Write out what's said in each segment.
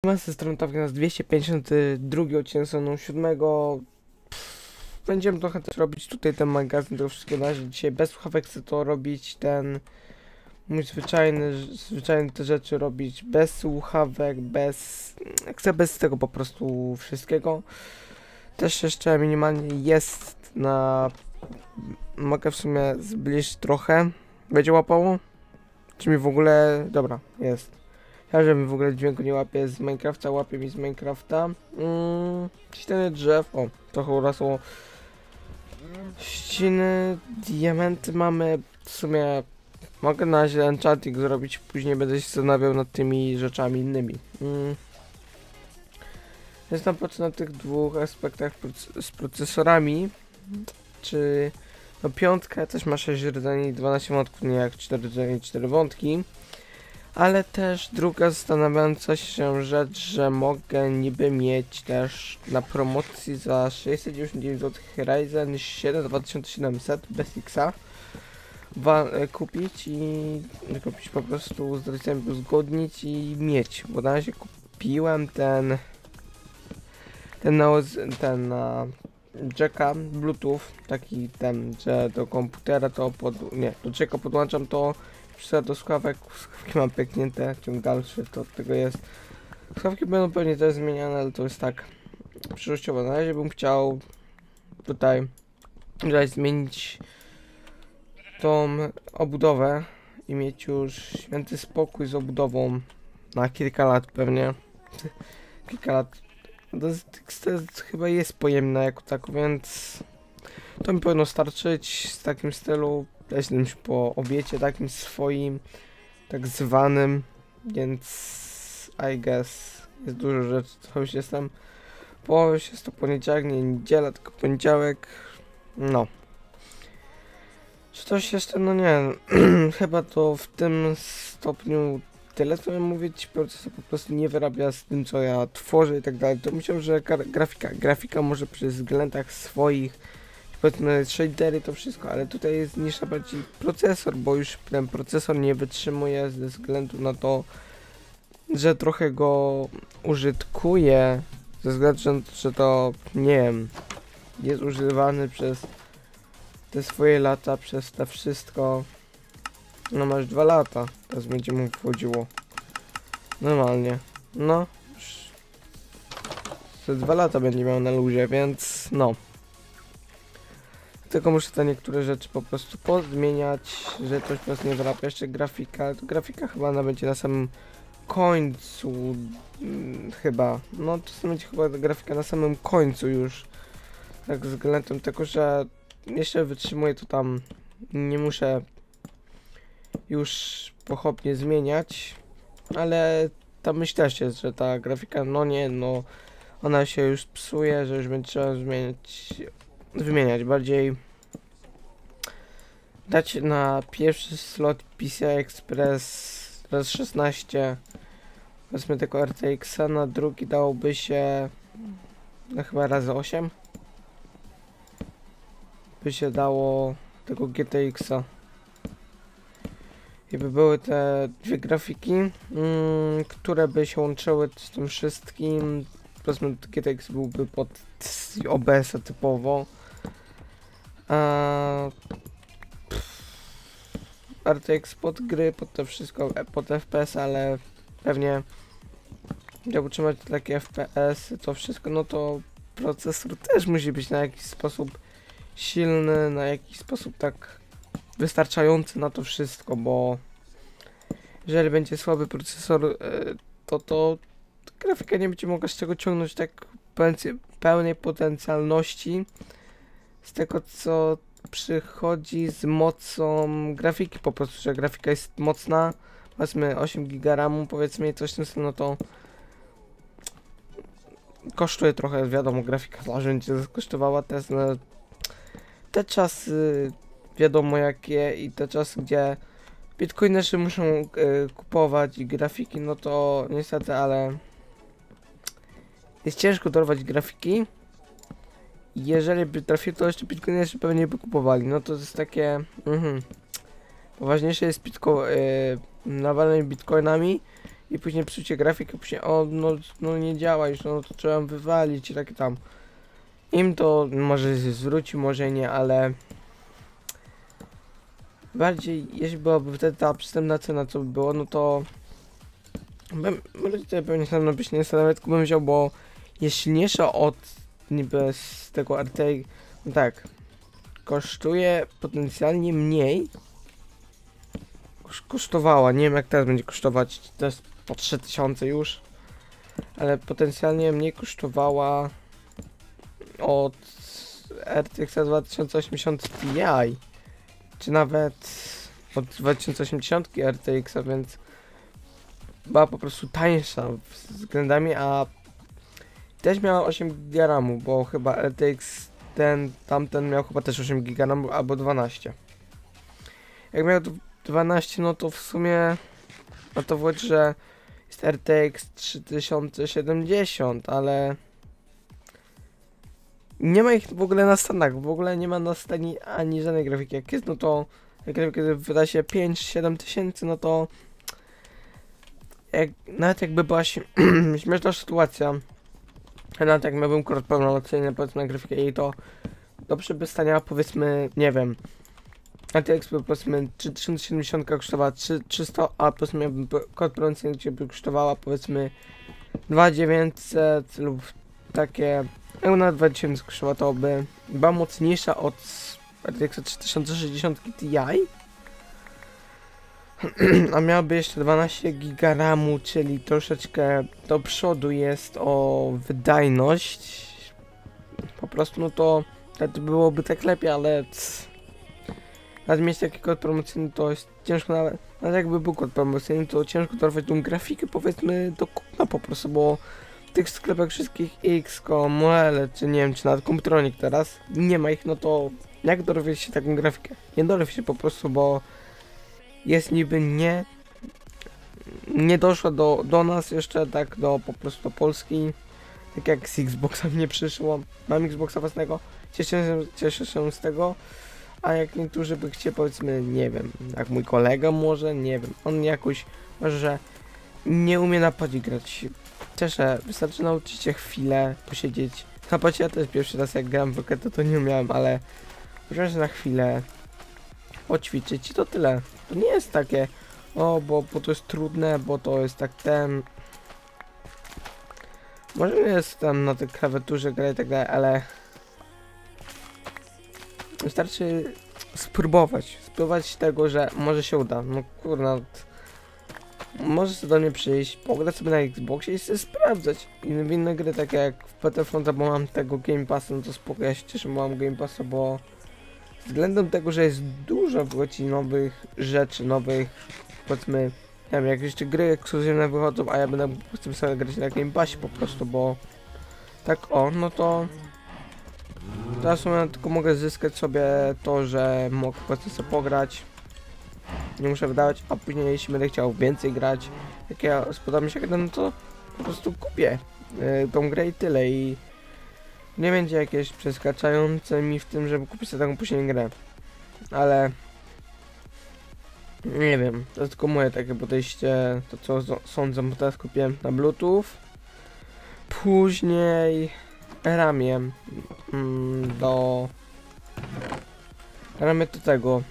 Ma ze strony tak nas 252 odcinek sezonu 7. Będziemy trochę też robić tutaj ten magazyn tego wszystkiego. Na razie dzisiaj bez słuchawek chcę to robić, ten mój zwyczajny te rzeczy robić bez słuchawek, chcę bez tego po prostu wszystkiego. Też jeszcze minimalnie jest na... Mogę w sumie zbliżyć trochę. Będzie łapało? Czy mi w ogóle... Dobra, jest. Ja, że mi w ogóle dźwięku nie łapie z Minecrafta, łapie mi z Minecrafta. Ściany drzew, o, trochę urosło. Ściny, diamenty mamy, w sumie mogę na razie enchanting zrobić, później będę się zastanawiał nad tymi rzeczami innymi. Jestem na tych dwóch aspektach z procesorami, czy... No piątka też ma 6 rdzeni i 12 wątków, nie jak 4 rdzeni i 4 wątki. Ale też druga zastanawiająca się rzecz, że mogę niby mieć też na promocji za 699 zł Ryzen 7 2700 bez Xa kupić po prostu z rodzicami uzgodnić i mieć, bo na razie kupiłem ten jacka Bluetooth, taki ten, że do komputera to do jacka podłączam to. Do słuchawek mam pęknięte, ciąg dalszy, to od tego jest. Słuchawki będą pewnie też zmieniane, ale to jest tak przyszłościowo. Na razie bym chciał tutaj zmienić tą obudowę i mieć już święty spokój z obudową na kilka lat pewnie. Kilka lat. To chyba jest pojemne jako tako, więc to mi powinno starczyć z takim stylu. Leśnym po obiecie takim swoim, tak zwanym, więc I guess jest dużo rzeczy, to już jestem, bo już jest to poniedziałek, nie niedziela, tylko poniedziałek, no. Czy coś jeszcze? No nie, chyba to w tym stopniu tyle, co miałem mówić, procesor po prostu nie wyrabia z tym, co ja tworzę i tak dalej, to myślę, że grafika może przy względach swoich, powiedzmy shadery, to wszystko, ale tutaj jest niższa bardziej procesor, bo już ten procesor nie wytrzymuje ze względu na to, że trochę go użytkuję, ze względu na to, że to, nie wiem, jest używany przez te swoje lata, przez to wszystko. No masz 2 lata, teraz będzie mu wchodziło normalnie, no już te 2 lata będzie miał na luzie, więc no. Tylko muszę te niektóre rzeczy po prostu pozmieniać, że coś po prostu nie wyrabia. Jeszcze grafika, to grafika chyba ona będzie na samym końcu, chyba, no to będzie chyba grafika na samym końcu już, tak względem tego, że jeszcze wytrzymuję to tam, nie muszę już pochopnie zmieniać, ale ta myśl też jest, że ta grafika, no nie, no ona się już psuje, że już będzie trzeba wymieniać, bardziej dać na pierwszy slot PCI Express raz 16, wezmę tego RTX-a, na drugi dałoby się no chyba razy 8 by się dało tego GTX-a i by były te dwie grafiki, które by się łączyły z tym wszystkim. Powiedzmy GTX byłby pod OBS-a typowo, RTX pod gry, pod to wszystko, pod FPS, ale pewnie żeby utrzymać takie FPS, to wszystko, no to procesor też musi być na jakiś sposób silny, na jakiś sposób tak wystarczający na to wszystko, bo jeżeli będzie słaby procesor, to grafika nie będzie mogła z czego ciągnąć tak pełnej potencjalności z tego, co przychodzi z mocą grafiki, po prostu, że grafika jest mocna, powiedzmy 8 GB RAMu, powiedzmy coś w tym stylu, no to kosztuje trochę, wiadomo, grafika będzie kosztowała te czasy, wiadomo jakie, i te czasy, gdzie bitcoinerzy muszą kupować grafiki, no to niestety, ale jest ciężko dorwać grafiki. Jeżeli by trafił, to jeszcze bitcoinerzy pewnie by kupowali, no to jest takie poważniejsze jest nawalenie bitcoinami i później psucie grafiki, później o, no nie działa już, no to trzeba wywalić i tak tam. Im to może zwróci, może nie, ale bardziej, jeśli byłaby wtedy ta przystępna cena, co by było, no to rodzice pewnie ze mną byś nie zastanawiał, tylko bym wziął, bo jest silniejsza od niby z tego RTX, no tak, kosztuje potencjalnie mniej, kosztowała, nie wiem jak teraz będzie kosztować, to jest po 3000 już, ale potencjalnie mniej kosztowała od RTX 2080 Ti, czy nawet od 2080 RTX, a więc była po prostu tańsza względami, a też miała 8 GB RAMu, bo chyba RTX tamten miał chyba też 8 GB RAMu albo 12. Jak miał 12, no to w sumie no to wchodzi, że jest RTX 3070, ale nie ma ich w ogóle na stanach, w ogóle nie ma na stanie ani żadnej grafiki. Jak jest, no to jak grafika wyda się 5-7 tysięcy, no to nawet jakby była śmieszna sytuacja, nawet jak miałbym kurs promocyjny, powiedzmy na grafikę i to dobrze by staniała, powiedzmy, nie wiem, RTX by powiedzmy 3070 kosztowała 300, a powiedzmy miałbym kod promocyjny, gdzie by kosztowała powiedzmy 2900 lub takie, jak na 2000 kosztowała, to by była mocniejsza od RTX 3060 Ti. A miałaby jeszcze 12 GB RAMu, czyli troszeczkę do przodu jest o wydajność. Po prostu no to byłoby tak lepiej, ale nawet mieć taki kod promocyjny to jest ciężko, nawet jakby był kod promocyjny, to ciężko dorwać tą grafikę, powiedzmy, do kupna po prostu, bo w tych sklepach wszystkich XCOM, Moele, czy nie wiem, czy nawet Computronic teraz nie ma ich, no to jak dorwać się taką grafikę? Nie dorwać się po prostu, bo jest niby nie doszła do nas jeszcze, tak po prostu do Polski, tak jak z Xboxem nie przyszło. Mam Xboxa własnego, cieszę się z tego, a jak niektórzy by chcieli, powiedzmy, nie wiem, jak mój kolega może, nie wiem, on jakoś może nie umie na padzie grać. Cieszę, wystarczy nauczyć się chwilę posiedzieć. Na padzie ja też pierwszy raz jak gram w Rocketa to nie umiałem, ale chociaż na chwilę poćwiczyć i to tyle. To nie jest takie, bo to jest trudne, bo to jest tak może nie jest tam na tej klawiaturze gra i tak dalej, ale wystarczy spróbować tego, że może się uda. No kurna, możesz do mnie przyjść, pograć sobie na Xboxie i sobie sprawdzać. W inne gry takie jak w Battlefront, bo mam tego Game Passa, no to spoko, ja się cieszę, bo mam Game Passa, bo względem tego, że jest dużo wychodzi nowych rzeczy, powiedzmy, nie wiem, jak jeszcze gry ekskluzywne wychodzą, a ja będę po prostu sobie grać na Game Passie po prostu, bo tak no to teraz ja tylko mogę zyskać sobie to, że mogę po prostu sobie pograć, nie muszę wydawać, a później jeśli będę chciał więcej grać, jak ja spodoba mi się gra, no to po prostu kupię tą grę i tyle, i nie będzie jakieś przeskaczające mi w tym, żeby kupić sobie taką później grę, ale nie wiem, to jest tylko moje takie podejście, to co sądzę, bo teraz kupiłem na Bluetooth, później ramię do tego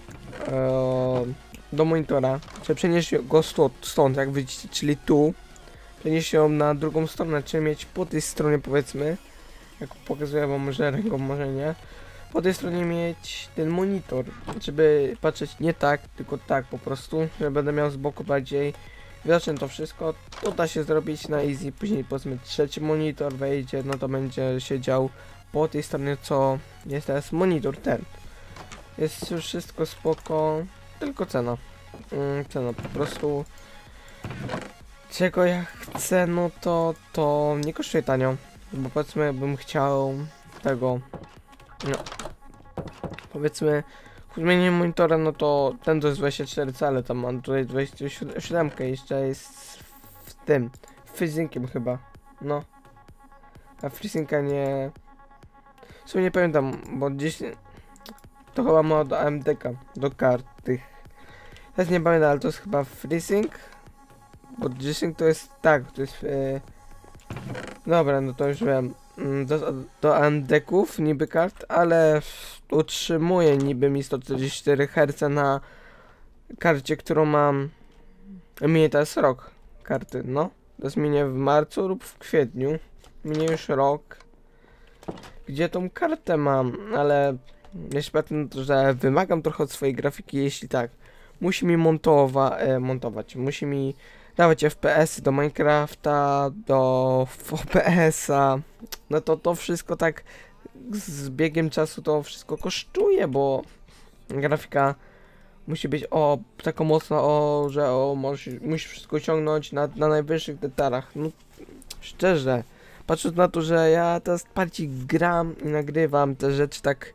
do monitora, trzeba przenieść go stąd, jak widzicie, czyli tu, przenieść ją na drugą stronę, czyli mieć po tej stronie, powiedzmy, jak pokazuję wam może ręką, może nie, po tej stronie mieć ten monitor, żeby patrzeć nie tak, tylko tak po prostu, że będę miał z boku bardziej widoczne to wszystko. To da się zrobić na easy, później powiedzmy trzeci monitor wejdzie, no to będzie siedział po tej stronie, co jest teraz monitor ten. Jest już wszystko spoko, tylko cena. Cena po prostu. Czego ja chcę, no to nie kosztuje tanio, bo powiedzmy bym chciał tego, no powiedzmy zmienienie monitora, no to ten to jest 24 cale, tam mam tutaj 27, jeszcze jest w tym, freezingiem chyba, no, a freezinga nie, w sumie nie pamiętam, bo gdzieś to chyba ma do AMD-ka, do kart tych, teraz nie pamiętam, ale to jest chyba freezing, bo G-Sync to jest tak, to jest dobra, no to już wiem, do AMD-ków niby kart, ale utrzymuje niby mi 144 Hz na karcie, którą mam, minie teraz rok karty, no, to jest minie w marcu lub w kwietniu, minie już rok, gdzie tą kartę mam, ale jeśli patrzę na to, że wymagam trochę od swojej grafiki, jeśli tak, musi mi montować, musi mi dawać FPS do Minecrafta, do OBS-a, no to wszystko tak z biegiem czasu to wszystko kosztuje, bo grafika musi być taka mocna, że musisz wszystko ciągnąć na najwyższych detalach. No szczerze, patrząc na to, że ja teraz bardziej gram i nagrywam te rzeczy tak,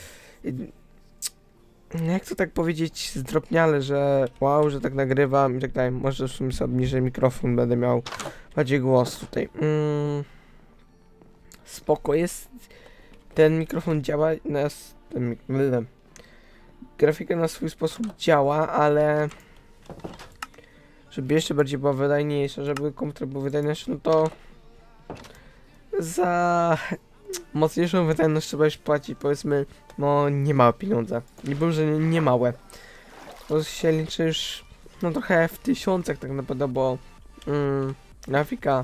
jak to tak powiedzieć, zdrobniale, że wow, że tak nagrywam i tak dalej. Może w sumie sobie obniżę mikrofon, będę miał bardziej głos tutaj. Spoko jest, ten mikrofon działa, grafika na swój sposób działa, ale żeby jeszcze bardziej była wydajniejsza, żeby komputer był wydajniejszy, no to za mocniejszą wydajność trzeba już płacić, powiedzmy, no nie małe pieniądze. Nie powiem, że nie małe. To się liczy już, no trochę w tysiącach tak naprawdę, bo grafika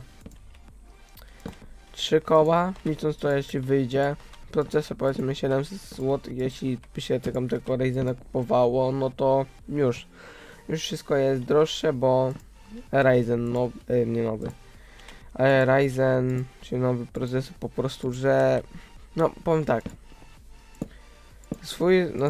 3 koła, licząc to jeśli wyjdzie, procesor powiedzmy 700 zł, jeśli by się tego Ryzena kupowało, no to już wszystko jest droższe, bo Ryzen, nie nowy, ale Ryzen, czyli nowy procesor po prostu, że no powiem tak, na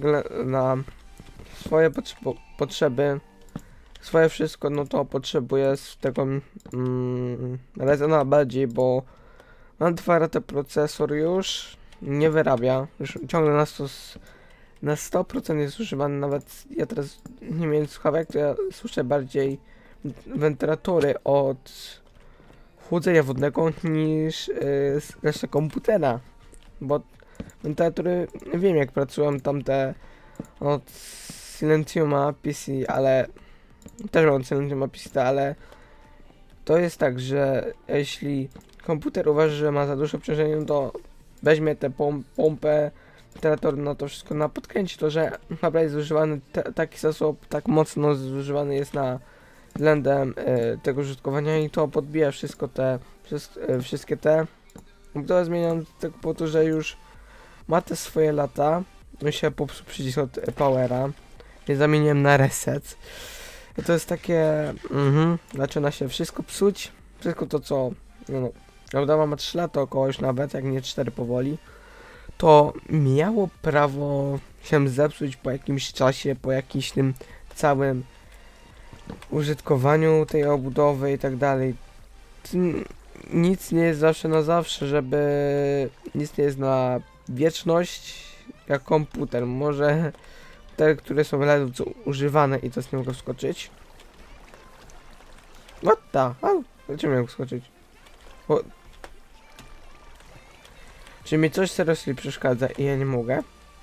swoje potrzeby, swoje wszystko, no to potrzebuję z tego Ryzena bardziej, bo mam 2 raty procesor już, nie wyrabia, już ciągle na 100% jest używany, nawet ja teraz nie miałem słuchawek, to ja słyszę bardziej wentylatory od chłodzenia wodnego niż reszta komputera, bo wentylatory, wiem jak pracują tamte od Silentiuma PC, ale też mam Silentiuma PC, ale to jest tak, że jeśli komputer uważa, że ma za duże obciążenie, no to weźmie tę pompę, wentylator, no to wszystko podkręci to, że naprawdę jest zużywany taki zasób, tak mocno zużywany jest na względem tego użytkowania i to podbija wszystko wszystkie te. To zmieniam z tego powodu, że już ma te swoje lata, się popsuł przycisk od powera, więc zamieniłem na reset. I to jest takie, zaczyna się wszystko psuć, wszystko to co, prawda, ma 3 lata około już nawet, jak nie 4 powoli, to miało prawo się zepsuć po jakimś czasie, po jakimś tym całym użytkowaniu tej obudowy i tak dalej. Nic nie jest zawsze na zawsze, nic nie jest na wieczność jak komputer. Może te, które są ledwo używane i to z nie mogę wskoczyć. What the hell? Dlaczego miałem wskoczyć? Czy mi coś seriously przeszkadza i ja nie mogę?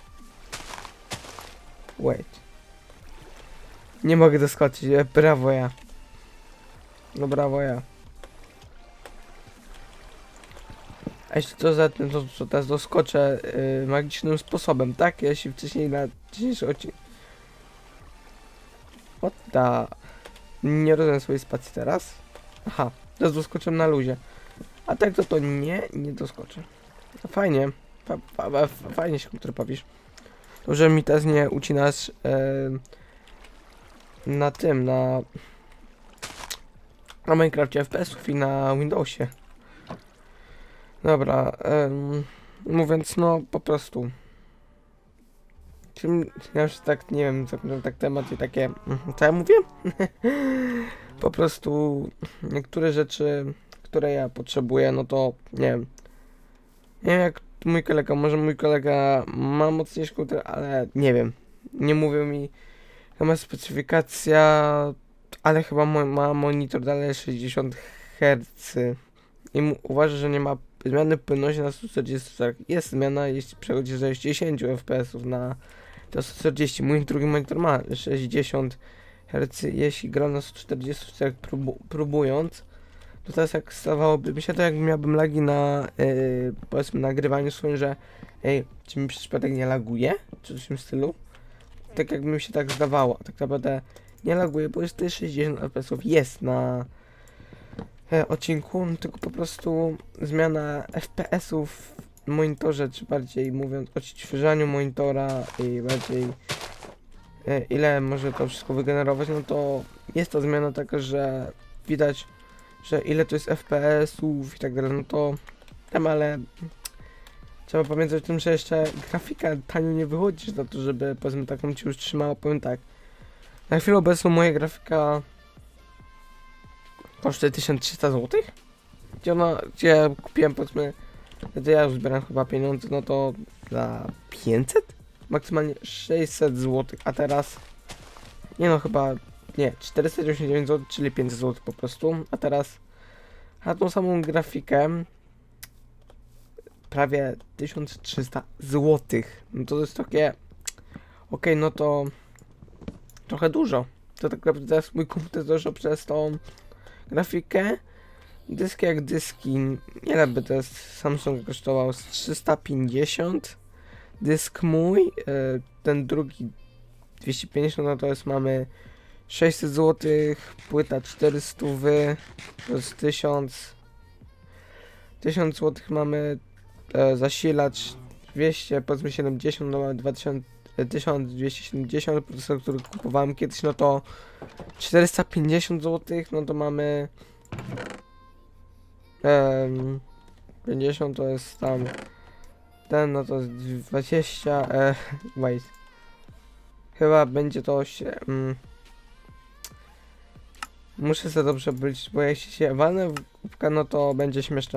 Wait. Nie mogę doskoczyć, brawo ja. No brawo ja. A jeśli to zetnę, to teraz doskoczę magicznym sposobem, tak? Jeśli wcześniej na dzisiejszy odcinek... What the... Nie rozumiem swojej spacji teraz. Aha, teraz doskoczę na luzie. A tak to nie doskoczę. Fajnie. Fajnie się komputer bawisz. To, że mi teraz nie ucinasz na tym, na Minecrafcie FPS-ów i na Windowsie. Dobra, mówiąc, no po prostu. Ja już tak, nie wiem, zakończę tak temat i takie, co ja mówię? Po prostu niektóre rzeczy, które ja potrzebuję, no to nie wiem. Nie wiem jak mój kolega, może mój kolega ma mocniejszy komputer, ale nie wiem. Nie mówił mi, jaka ma specyfikacja, ale chyba ma monitor dalej 60 Hz. I uważa, że nie ma zmiany płynności na 140. Jest zmiana, jeśli przechodzi z 60 fps na 140. Mój drugi monitor ma 60 Hz, jeśli gra na 144 próbując, to teraz jak stawałoby mi się to, jak miałbym lagi na powiedzmy nagrywaniu swoim, że czy mi przypadek nie laguje, czy coś w tym stylu, tak jakby mi się tak zdawało. Tak naprawdę nie laguje, bo jest 60 fps jest na odcinku, tylko po prostu zmiana FPS-ów w monitorze, czy bardziej mówiąc o odświeżaniu monitora i bardziej ile może to wszystko wygenerować, no to jest to zmiana taka, że widać, że ile to jest FPS-ów i tak dalej, no to tam, ale trzeba pamiętać o tym, że jeszcze grafika tanio nie wychodzi za to, żeby powiedzmy taką ci już trzymała. Powiem tak, na chwilę obecną moja grafika kosztuje 1300 zł, gdzie kupiłem powiedzmy, gdy ja już zbieram chyba pieniądze, no to za 500? Maksymalnie 600 zł, a teraz nie no chyba, nie, 499 zł, czyli 500 zł po prostu, a teraz na tą samą grafikę prawie 1300 zł, no to jest takie, okej, no to trochę dużo, to tak naprawdę teraz mój komputer doszedł przez tą grafikę, dyski jak dyski, ile by to jest Samsung kosztował, z 350, dysk mój, ten drugi 250, no to jest mamy 600 zł, płyta 400, to jest 1000 zł mamy, zasilacz 200, powiedzmy 70, no mamy 1270, procesor, który kupowałem kiedyś, no to 450 zł, no to mamy 50 to jest tam ten, no to jest 20, wait, chyba będzie to się, muszę sobie dobrze być, bo jeśli się walnę w kubkę, no to będzie śmieszne.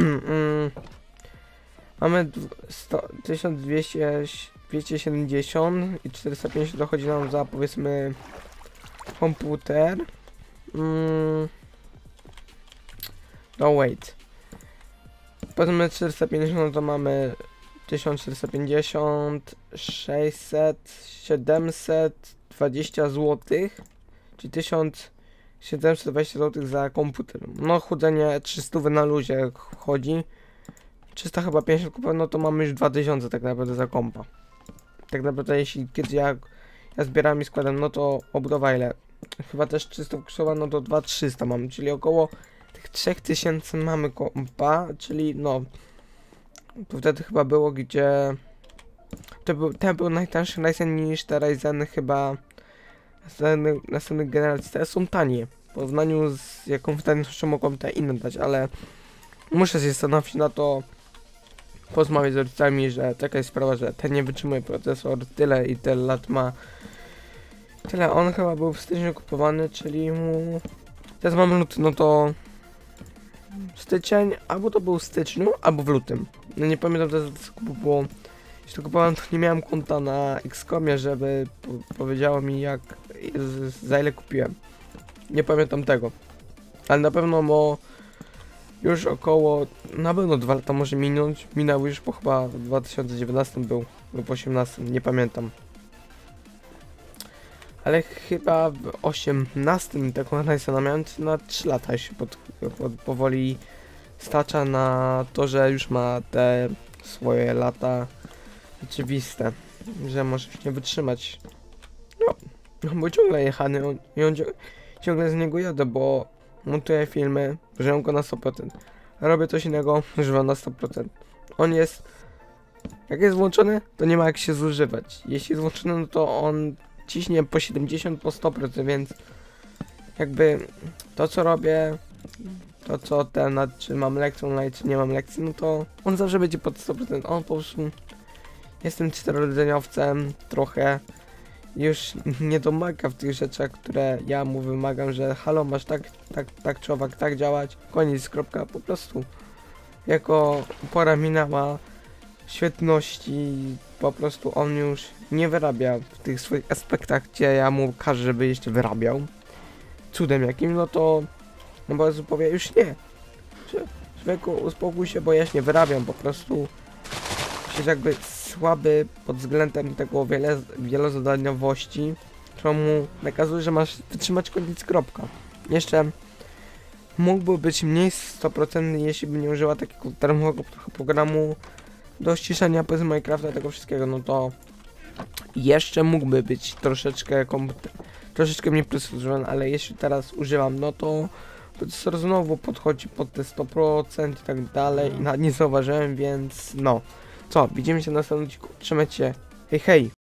Mamy 1270 i 450 dochodzi nam za powiedzmy komputer. No wait. Powiedzmy 450, no to mamy 1450, 600, 720 zł, czyli 1720 zł za komputer. No chudzenie 300 na luzie chodzi. 300 chyba 50 kupa, no to mamy już 2000 tak naprawdę za kompa. Tak naprawdę jeśli kiedy ja zbieram i składam, no to obudowa ile? Chyba też 300 kosztowa, no to 2300 mamy, czyli około tych 3000 mamy kompa, czyli no to wtedy chyba było, gdzie ten był najtańszy Ryzen niż te Ryzeny chyba następnych generacji. Te są tanie w porównaniu z jaką wydajnością mogą te inne dać, ale muszę się zastanowić na to, porozmawiać z rodzicami, że taka jest sprawa, że ten nie wytrzymuje procesor, tyle i tyle lat ma. Tyle, on chyba był w styczniu kupowany, czyli mu... Teraz mamy luty, no to... Styczeń, albo to był w styczniu, albo w lutym. No nie pamiętam teraz, bo jeśli to kupowałem, to nie miałem konta na Xcomie, żeby powiedziało mi jak, za ile kupiłem. Nie pamiętam tego. Ale na pewno już około, na pewno 2 lata może minąć, minęły już, po chyba w 2019 był, lub 18, nie pamiętam. Ale chyba w 18 taką analizę miałem na 3 lata się powoli stacza na to, że już ma te swoje lata rzeczywiste, że może już nie wytrzymać. No bo ciągle jechany, on ciągle z niego jadę, bo montuję filmy, używam go na 100%. Robię coś innego, używam na 100%. On jest... Jak jest włączony, to nie ma jak się zużywać. Jeśli jest włączony, no to on ciśnie po 70, po 100%, więc... Jakby... To co robię... To co czy mam lekcję online, czy nie mam lekcji, no to... On zawsze będzie pod 100%. On po prostu... Jestem czterorodzeniowcem, trochę... Już nie domaga w tych rzeczach, które ja mu wymagam, że halo, masz tak czy owak, tak działać, koniec, kropka, po prostu. Jako pora minęła świetności, po prostu on już nie wyrabia w tych swoich aspektach, gdzie ja mu każę, żeby jeszcze wyrabiał. Cudem jakim, no to, no bo powie już nie. Człowieku, uspokój się, bo ja się nie wyrabiam, po prostu się jakby słaby pod względem tego wielozadaniowości, która mu nakazuje, że masz wytrzymać koniec kropka. Jeszcze mógłby być mniej 100%, jeśli by nie użyła takiego darmowego programu do ściszania powiedzmy Minecrafta, tego wszystkiego, no to jeszcze mógłby być troszeczkę mniej precyzyjny, ale jeśli teraz używam, no to procesor znowu podchodzi pod te 100% i tak dalej i nawet nie zauważyłem, więc no. Co, widzimy się na następnym odcinku. Trzymajcie się. Hej, hej!